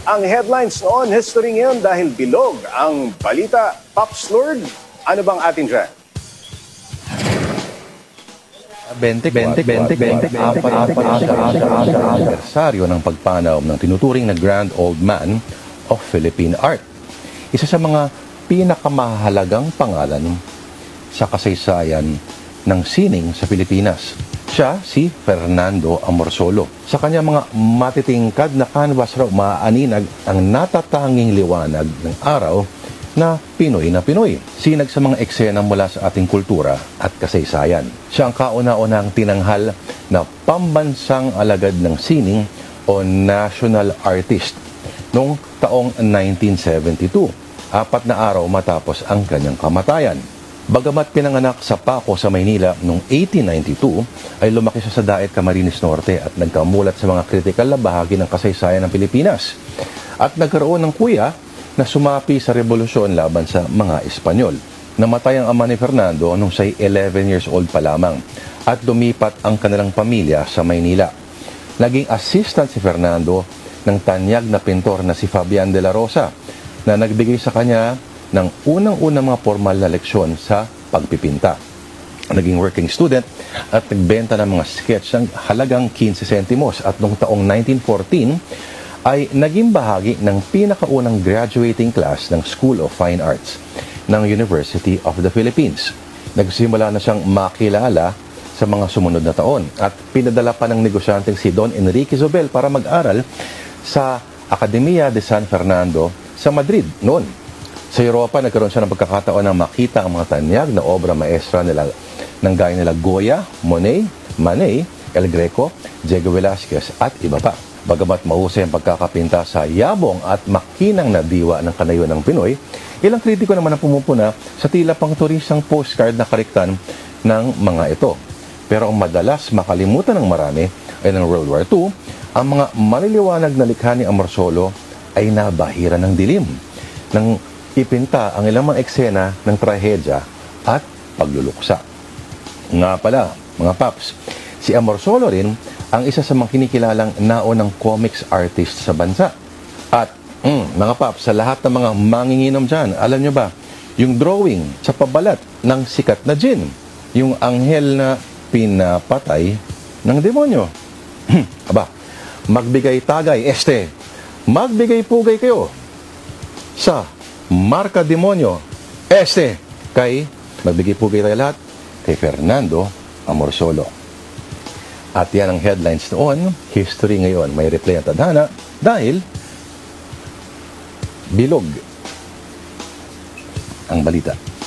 Ang headlines noon, history ngayon dahil bilog ang balita. Pops Lord, ano bang atin dyan? 20 anibersaryo ng pagpanaw ng tinuturing na Grand Old Man of Philippine Art. Isa sa mga pinakamahalagang pangalan sa kasaysayan ng sining sa Pilipinas. Siya si Fernando Amorsolo. Sa kanyang mga matitingkad na canvas raw maaaninag ang natatanging liwanag ng araw na Pinoy. Sinag sa mga eksena mula sa ating kultura at kasaysayan. Siya ang kauna-unahang tinanghal na pambansang alagad ng sining o national artist noong taong 1972, 4 na araw matapos ang kanyang kamatayan. Bagamat pinanganak sa Paco sa Maynila noong 1892, ay lumaki siya sa Daet, Camarines Norte at nagkamulat sa mga kritikal na bahagi ng kasaysayan ng Pilipinas. At nagkaroon ng kuya na sumapi sa revolusyon laban sa mga Espanyol. Namatay ang ama ni Fernando nung siya'y 11 years old pa lamang at lumipat ang kanilang pamilya sa Maynila. Naging assistant si Fernando ng tanyag na pintor na si Fabian de la Rosa na nagbigay sa kanya ng unang-unang mga formal na leksyon sa pagpipinta. Naging working student at nagbenta ng mga sketch ng halagang 15 sentimos at noong taong 1914 ay naging bahagi ng pinakaunang graduating class ng School of Fine Arts ng University of the Philippines. Nagsimula na siyang makilala sa mga sumunod na taon at pinadala pa ng negosyanteng si Don Enrique Zobel para mag-aral sa Academia de San Fernando sa Madrid noon. Sa Europa, nagkaroon siya ng pagkakataon na makita ang mga tanyag na obra maestra nila ng gaya nila Goya, Monet, Manet, El Greco, Diego Velázquez at iba pa. Bagamat mahusay ang pagkakapinta sa yabong at makinang na diwa ng kanayon ng Pinoy, ilang kritiko naman ang pumupuna sa tila pang turistang postcard na kariktan ng mga ito. Pero ang madalas makalimutan ng marami ay ng World War II, ang mga maliliwanag na likha ni Amorsolo ay nabahira ng dilim, nang ipinta ang ilang mga eksena ng trahedya at pagluluksa. Nga pala, mga paps, si Amorsolo rin ang isa sa mga kinikilalang naunang comics artist sa bansa. At, mga paps, sa lahat ng mga manginginom dyan, alam nyo ba, yung drawing sa pabalat ng sikat na gin, yung anghel na pinapatay ng demonyo. Aba, magbigay tagay, magbigay pugay kayo sa marka demonyo, kay, magbigay pugay tayo lahat, kay Fernando Amorsolo. At yan ang headlines noon, history ngayon. May replay ang tadhana dahil bilog ang balita.